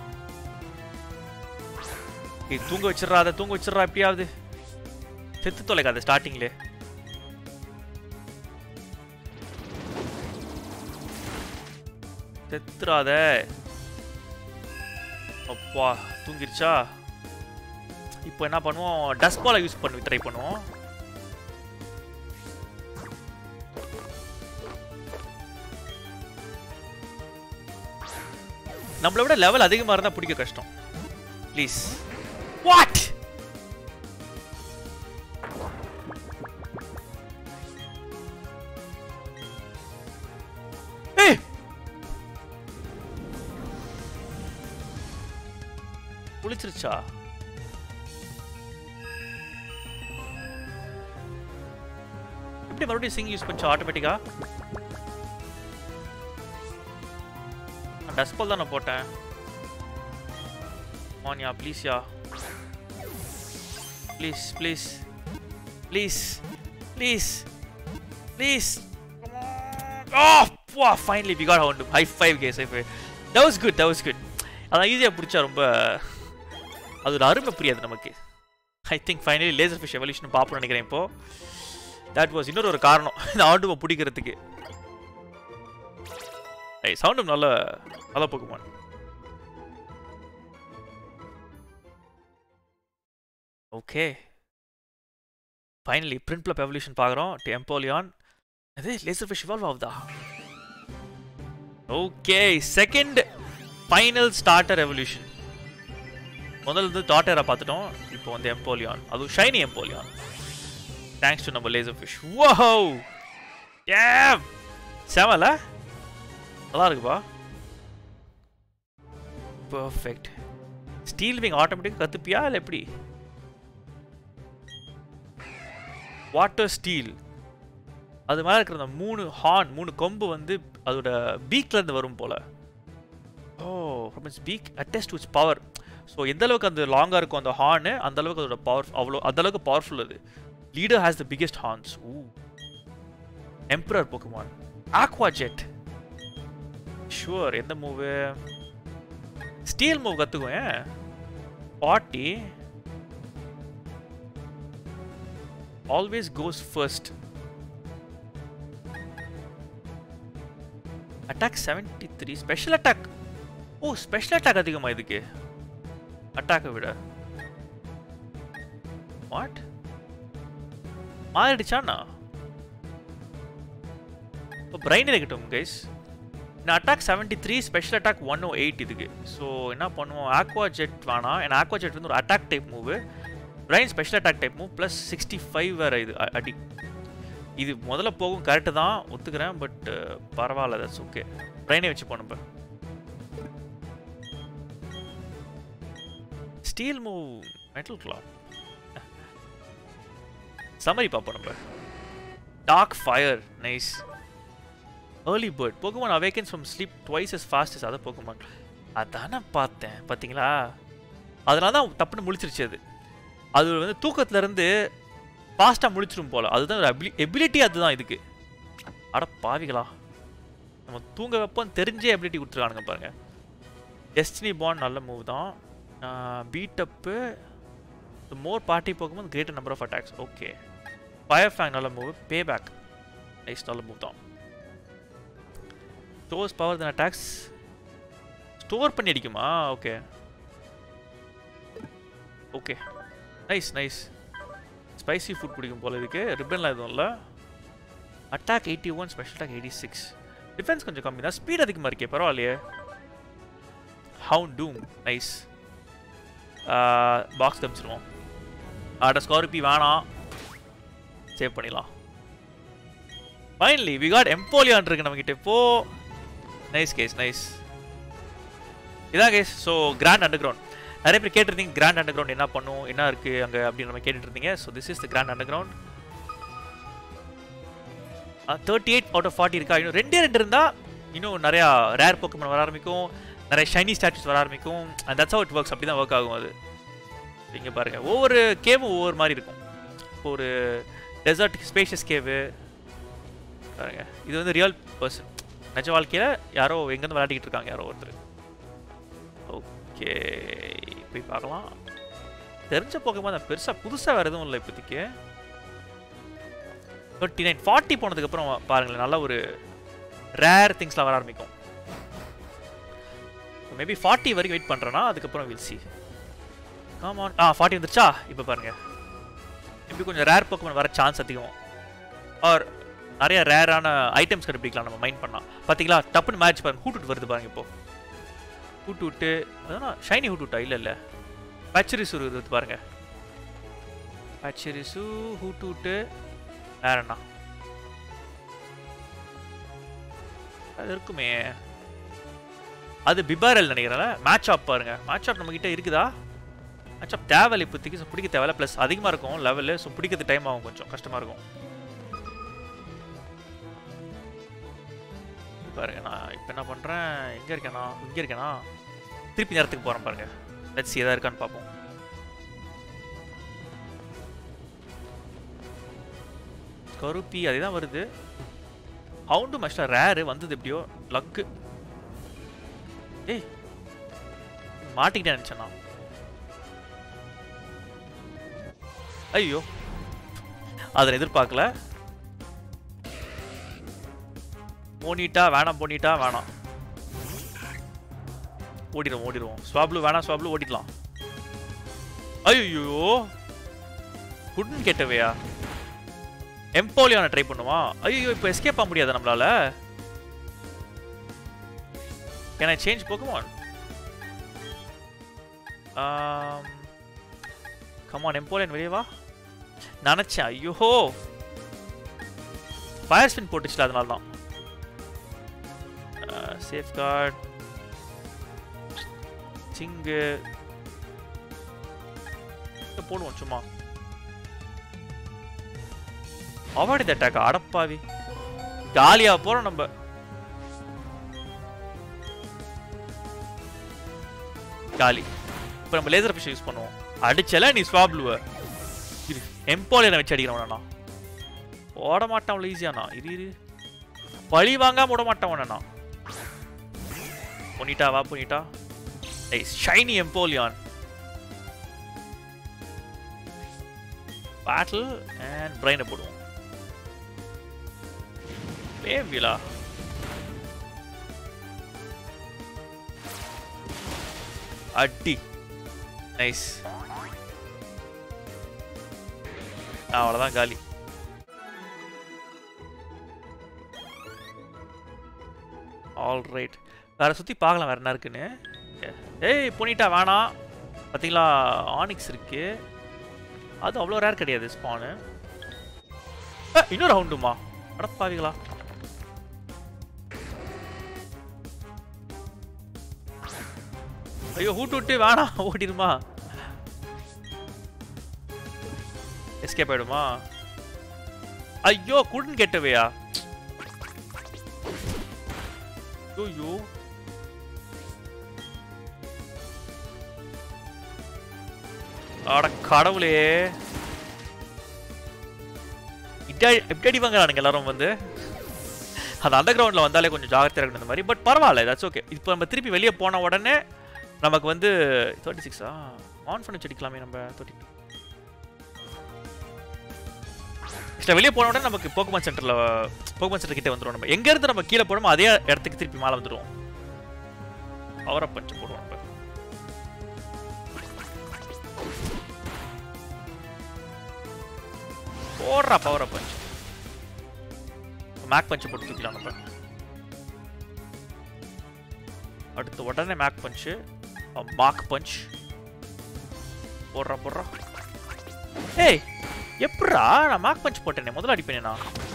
[SPEAKER 1] தூங்க வச்சிடறாத, தூங்க வச்சிடறா எப்படியாவது. செத்து தொலைக்காத ஸ்டார்டிங்லே. செத்துறாத. அப்பா தூங்கிருச்சா? இப்போ என்ன பண்ணுவோம், டஸ்ட் பாலை யூஸ் பண்ணி ட்ரை பண்ணுவோம். நம்மளை விட லெவல் அதிகமாக இருந்தால் பிடிக்க கஷ்டம். ப்ளீஸ். வாட்? குளிச்சிருச்சா? எப்படி மறுபடியும் சிங் யூஸ் பண்ணா ஆட்டோமேட்டிக்கா? டஸ்பால் தான் நான் போட்டேன். ஆன்யா please yeah please please please please please. Oh, wow, finally we got Houndoom. High five guys, high five. That was good, that was good. அதான் ஈஸியாக பிடிச்சா ரொம்ப அது ஒரு அருமை புரியாது நமக்கு. I think finally laser fish evolution பார்ப்போம்னு நினைக்கிறேன் இப்போ. தட் வாஸ் இன்னொரு ஒரு காரணம் இந்த ஹவுண்டூமை பிடிக்கிறதுக்கு. ஐ ஹவுண்டூம் நல்ல நல்ல போக்குமான். ஓகே ஃபைனலி பிரின்ட்ல எவல்யூஷன் பார்க்குறோம். எம்போலியான் அது லேசர் ஃபிஷ் இவால்வ் ஆகுதா? Okay second final starter evolution. முதல்ல வந்து டாட்டரா பார்த்துட்டோம். இப்போ வந்து எம்போலியான், அதுவும் ஷைனி எம்போலியான். தேங்க்ஸ் டு நம்ம லேசர் ஃபிஷ். வாவ் டேம் செமல நல்லா இருக்குப்பா. பர்ஃபெக்ட். ஸ்டீல் விங் ஆட்டோமேட்டிக்காக கத்துப்பியா இல்லை எப்படி? வாட்டர் ஸ்டீல் அது மேலே இருக்கிற அந்த மூணு ஹார்ன் மூணு கொம்பு வந்து அதோட பீக்லேருந்து வரும் போல். Oh from its beak attest to its power. So எந்த அளவுக்கு அந்த லாங்காக இருக்கும் அந்த ஹார்னு அந்த அளவுக்கு அதோட பவர் அவ்வளோ அந்த அளவுக்கு பவர்ஃபுல். அது leader has the biggest horns. ஊ emperor Pokémon. Aqua jet sure. எந்த மூவு? ஸ்டீல் மூவ் கற்றுக்குவேன். Forty always goes first. Attack seventy three special attack. Oh special attack அதிகமா இதுக்கு அட்டாக்கை விட. வாட் மாறிடுச்சாண்ணா? இப்போ பிரைன் இருக்கட்டும் கைஸ். நான் attack seventy three special attack one oh eight இதுக்கு. ஸோ என்ன பண்ணுவோம்? ஆக்வா ஜெட் வேணாம். ஏன்னா ஆக்வா ஜெட் வந்து ஒரு attack type move. Brine special attack type move plus sixty five வேறு இது அடி. இது முதல்ல போகும் கரெக்டு தான் ஒத்துக்கிறேன். பட் பரவாயில்ல தட்ஸ் ஓகே. பிரைனே வச்சு போனப்ப steel move metal claw summary பார்ப்போம் நம்ம. Dark fire nice. Early bird Pokémon awakens from sleep twice as fast as other Pokémon. அதானே பார்த்தேன் பார்த்தீங்களா? அதனால தான் தப்புன்னு முழிச்சிருச்சு. அது அது வந்து தூக்கத்துலேருந்து ஃபாஸ்ட்டாக முடிச்சிடும் போல். அதுதான் ஒரு அபிலி எபிலிட்டி அதுதான் இதுக்கு. அட பாவிகளா நம்ம தூங்க வைப்போம் தெரிஞ்சே எபிலிட்டி கொடுத்துருக்கானுங்க பாருங்கள். டெஸ்டினி பாண்ட் நல்ல மூவ் தான். பீட்டப்பு மோர் பார்ட்டி போகும்போது greater number of attacks. Okay fire fang நல்ல மூவ். பே பேக் நைஸ் நல்ல மூவ் தான். Stores power then attacks. Store பண்ணி அடிக்குமா? Okay okay nice nice. Spicy food பிடிக்கும் போல் இதுக்கு. ரிப்பன்லாம் எதுவும் இல்லை. Attack eighty one special attack eighty six. Defence கொஞ்சம் கம்மி தான். ஸ்பீட் அதிகமாக இருக்கே பரவாயில்லையே. Houndoom nice. பாக்ஸ் தப்பிச்சிருவோம். ஆட ஸ்கார்பி வேணாம் சேவ் பண்ணிடலாம். ஃபைனலி வி காட் எம்போலியான் இருக்கு நம்மகிட்ட இப்போ. Nice guys nice. இதான் guys. So grand underground நிறைய பேர் கேட்டிருந்தீங்க கிராண்ட் அண்டர் கிரவுண்ட் என்ன பண்ணும் என்ன இருக்குது அங்கே அப்படின்னு நம்ம கேட்டுட்டு இருந்தீங்க. So this is the grand underground. Thirty eight out of forty இருக்கா? இன்னும் ரெண்டே ரெண்டு இருந்தால் இன்னும் நிறையா ரேர் போக்குமன் வர ஆரம்பிக்கும். நிறைய ஷைனி ஸ்டாச்சுஸ் வர ஆரம்பிக்கும். And that's how it works. அப்படி தான் ஒர்க் ஆகும் அது. இங்கே பாருங்கள் ஒவ்வொரு கேவும் ஒவ்வொரு மாதிரி இருக்கும். இப்போ ஒரு டெசர்ட் ஸ்பேஷியஸ் கேவு பாருங்க. இது வந்து ரியல் பர்சன் நிஜ வாழ்க்கையில் யாரோ எங்கேருந்து விளையாடிக்கிட்டு இருக்காங்க யாரோ ஒருத்தர். ஓகே போய் பார்க்கலாம். தெரிஞ்ச போக்கும்போது தான் பெருசாக புதுசாக வேறு எதுவும் இல்லை இப்போதைக்கு. தேர்ட்டி நைன் ஃபார்ட்டி போனதுக்கப்புறம் பாருங்களேன் நல்லா ஒரு ரேர் திங்ஸ்லாம் வர ஆரம்பிக்கும். மேபி ஃபார்ட்டி வரைக்கும் வெயிட் பண்ணுறேன்னா அதுக்கப்புறம் வில் சி. ஆமாம் ஆ ஃபார்ட்டி வந்துருச்சா? இப்போ பாருங்கள் இப்படி கொஞ்சம் ரேர் போக்குமன் வர சான்ஸ் அதிகம். ஆர் நிறைய ரேரான ஐட்டம்ஸ் கண்டுபிடிக்கலாம் நம்ம மைண்ட் பண்ணலாம். பார்த்தீங்களா டப்புன்னு மேட்ச் பாருங்கள். ஹூட் வருது பாருங்க. இப்போ ஹூட் விட்டு அதான் ஷைனி ஹூட் விட்டா இல்லை இல்லை பச்சரிசு வருது பாருங்க. பச்சரிசு ஹூட் விட்டு வேற என்ன அது இருக்குமே? அது பிபாரல் நினைக்கிறேன். மேட்ச் ஆப் பாருங்க. மேட்ச் ஆப் நம்ம கிட்ட இருக்குதா? மேட்ச் ஆப் தேவையில்லை இப்போதைக்கு. ஸோ பிடிக்க தேவையில்ல. ப்ளஸ் அதிகமாக இருக்கும் லெவலு. ஸோ பிடிக்கிறது டைம் ஆகும் கொஞ்சம் கஷ்டமாக இருக்கும். பாருங்க நான் இப்போ என்ன பண்ணுறேன், எங்கே இருக்கேனா, இங்கே இருக்கேனா, திருப்பி நேரத்துக்கு போகிறேன் பாருங்க. லெட்ஸ் see எதா இருக்கான்னு பார்ப்போம். கருப்பி அதே தான் வருது. ஹவுண்டு மஸ்டா ரேரு வந்தது எப்படியோ லக்கு. ஏய் மாட்டிக்கிட்டே நினச்சேண்ணா. ஐயோ அதை எதிர்பார்க்கல. போனிட்டா வேணாம், போனிட்டா வேணாம், ஓடிடுவோம் ஓடிடுவோம். ஸ்வாப்ளு வேணாம், ஸ்வாப்ளு ஓடிடலாம். ஐயோ குட்டன் கேட்டவையா, எம்போலியான ட்ரை பண்ணுவா. ஐயோ இப்போ எஸ்கேப் ஆக முடியாது நம்மளால. Can I change Pokémon? Come on Empoleon வெளியே வா. நினச்சேன் ஐயோ ஃபயர் ஸ்பின் போட்டுச்சுல அதனால தான். சேஃப் கார்டு சிங்கு போடுவோம் சும்மா. அவார்டு இந்த அட்டாக் அடப்பாவி காலியா போறோம் நம்ம. காலி. இப்போ நம்ம லேசர் ஃபிஷ் யூஸ் பண்ணுவோம். அடிச்சல நீ ஸ்வாப்லுவ எம்போலியனை வச்சு அடிக்கிறவனா ஓட மாட்டான் அவ்வளோ ஈஸியாண்ணா. இரு இரு பழி வாங்காம விட மாட்டான். பொனிட்டா வா Ponyta. Nice shiny Empoleon. Battle and பிரைனை போடுவோம். வேவிலா அடி. நைஸ். அவ்வளோதான் காலி. ஆல் ரைட் வேற சுற்றி பார்க்கலாம் வேற என்ன இருக்குன்னு. ஏய் பொனிட்டா வேணாம். பார்த்தீங்களா ஆனிக்ஸ் இருக்கு, அது அவ்வளோ ரேர் கிடையாது ஸ்பானு. இன்னொரு ரவுண்டுமா அடப்பாவிகளா. ஐயோ ஹூட்டு விட்டு வேணாம் ஓடிடுமா. எஸ்கேப் ஆயிடுமா. ஐயோ குடன் கெட்டவையா. ஐயோ அட கடவுளே எப்படி வாங்குறானுங்க எல்லாரும் வந்து. அந்த அண்டர் கிரவுண்டில் வந்தாலே கொஞ்சம் ஜாகிரதையாக இருக்கணும் இந்த மாதிரி. பட் பரவாயில்ல, தட்ஸ் ஓகே. இப்போ நம்ம திருப்பி வெளியே போன உடனே நமக்கு வந்து தேர்ட்டி சிக்ஸா ஆன் பண்ணி வச்சுக்கலாமே நம்ம. தேர்ட்டி டூ இஷ்டம் வெளியே போன உடனே நமக்கு போக்குமான் சென்டரில் போக்குமான் சென்டர் கிட்டே வந்துடும். நம்ம எங்கேருந்து நம்ம கீழே போடுமோ அதே இடத்துக்கு திருப்பி மேலே வந்துடுவோம். பவர் அப் பஞ்சு போடுவோம் நம்ம. போடுறா பவர் அப் பஞ்ச். மேக் பஞ்சு போட்டு தூக்கலாம் நம்ம. அடுத்து உடனே மேக் பஞ்சு மாக் பஞ்ச் போடுறா போடுறா. ஏய் எப்படா நான் மேக் பஞ்ச் போட்டேனே முதல்ல அடிப்பேனேண்ணா.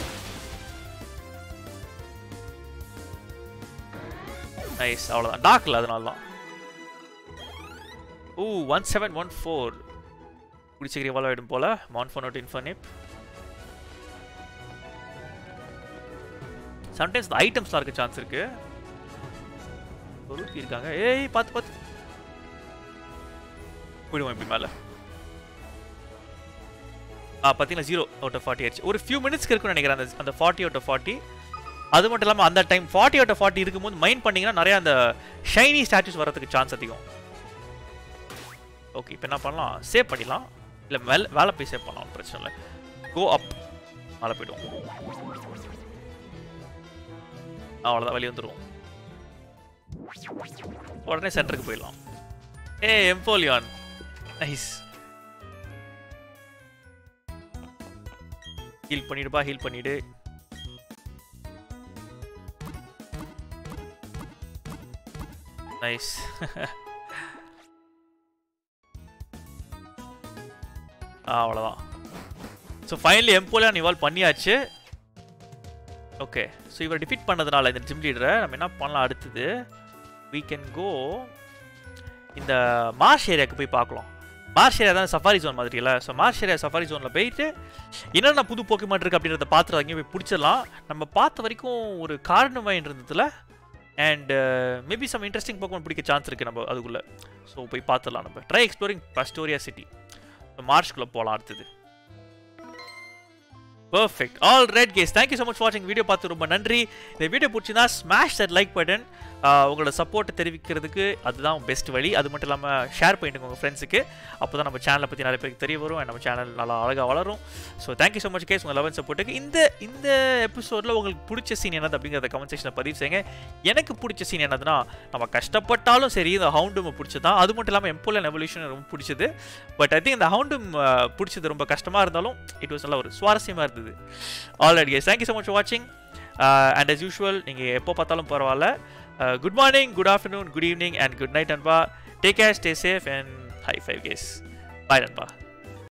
[SPEAKER 1] நைஸ் அவ்வளோதான் டாக்ல அதனால தான். Oh one seven one four குடிச்சிக்கிற எவ்வளோ ஆகிடும் போல. மான்ஃபோனோட் இன்ஃபர்னிப். சம்டைம்ஸ் இந்த ஐட்டம்ஸ்லாம் இருக்க சான்ஸ் இருக்கு. ஒரு இருக்காங்க. ஏய் பார்த்து பார்த்து போயிடுவோம் இப்படி மேலே. ஆ பார்த்தீங்கன்னா ஜீரோ அவுட் ஆஃப் ஃபார்ட்டி ஆயிடுச்சு. ஒரு ஃபியூ மினிட்ஸ்க்கு இருக்குன்னு நினைக்கிறேன் அந்த அந்த ஃபார்ட்டி அவுட் ஆஃப் ஃபார்ட்டி. அது மட்டும் இல்லாமல் அந்த time forty out of forty இருக்கும்போது மைண்ட் பண்ணிங்கன்னா நிறையா அந்த ஷைனி ஸ்டாச்சூஸ் வரதுக்கு சான்ஸ் அதிகம். ஓகே இப்போ என்ன பண்ணலாம், சேவ் பண்ணிடலாம். இல்லை மேலே வேலை போய் சேவ் பண்ணலாம், பிரச்சனை இல்லை. கோ அப் மேலே போய்டுவோம். அவ்வளோதான் வெளியே வந்துடுவோம். உடனே சென்டருக்கு போயிடலாம். ஏ எம்போலியான் நைஸ். ஹீல் பண்ணிடுப்பா, ஹீல் பண்ணிடு. நைஸ். அவ்வளோதான். ஸோ ஃபைனலி எம்போலியான் இவால்வ் பண்ணியாச்சு. ஓகே ஸோ இவர் டிஃபீட் பண்ணதுனால இந்த ஜிம் லீடரை நம்ம என்ன பண்ணலாம் அடுத்தது, we can go இந்த மார்ஷ் ஏரியாவுக்கு போய் பார்க்கலாம். மார்ஷ் ஏரியா தான் சஃபாரி ஜோன் மாதிரி இல்லை. ஸோ மார்ஷ் ஏரியா சஃபாரி ஜோனில் போயிட்டு என்னென்ன புது போக்கிமான் இருக்குது அப்படின்றத பார்த்துட்டு அங்கேயும் போய் பிடிச்சிடலாம். நம்ம பார்த்த வரைக்கும் ஒரு கார்னமைன் இருந்ததில் and maybe some interesting Pokémon பிடிக்க சான்ஸ் இருக்குது நம்ம அதுக்குள்ளே. ஸோ போய் பார்த்துடலாம். நம்ம ட்ரை எக்ஸ்ப்ளோரிங் பாஸ்டோரியா சிட்டி. மார்ஷ்குள்ளே போகலாம் அடுத்தது. Perfect. All right guys, thank you so much for watching. Video பார்த்து ரொம்ப நன்றி. இந்த வீடியோ பிடிச்சிருந்தா ஸ்மாஷ் தட் லைக் பட்டன். உங்களோட சப்போர்ட்டை தெரிவிக்கிறதுக்கு அதுதான் பெஸ்ட் வழி. அது மட்டும் இல்லாமல் ஷேர் பண்ணிட்டு உங்கள் ஃப்ரெண்ட்ஸுக்கு. அப்போ தான் நம்ம சேனலை பற்றி நிறைய பேருக்கு தெரிய வரும். நம்ம சேனல் நல்லா அழகாக வளரும். So thank you so much guys உங்கள் லவ் அண்ட் சப்போர்ட்டுக்கு. இந்த இந்த எபிசோடில் உங்களுக்கு பிடிச்ச சீன் என்னது அப்படிங்கிறத கமெண்ட் செக்ஷனில் பதிவு செய்யுங்க. எனக்கு பிடிச்ச சீன் என்னதுன்னா நம்ம கஷ்டப்பட்டாலும் சரி இந்த ஹவுண்டும் பிடிச்சதான். அது மட்டும் இல்லாமல் எம்போலன் எவல்யூஷன் ரொம்ப பிடிச்சது. பட் ஐ திங்க் இந்த ஹவுண்டும் பிடிச்சது ரொம்ப கஷ்டமாக இருந்தாலும் இட் வாஸ் நல்லா ஒரு சுவாரஸ்யமாக இருந்தது. All right guys, thank you so much for வாட்சிங். அண்ட் as usual நீங்கள் எப்போ பார்த்தாலும் பரவாயில்ல. Uh, good morning, good afternoon, good evening and good night Anba. Take care, stay safe and high five guys. Bye Anba.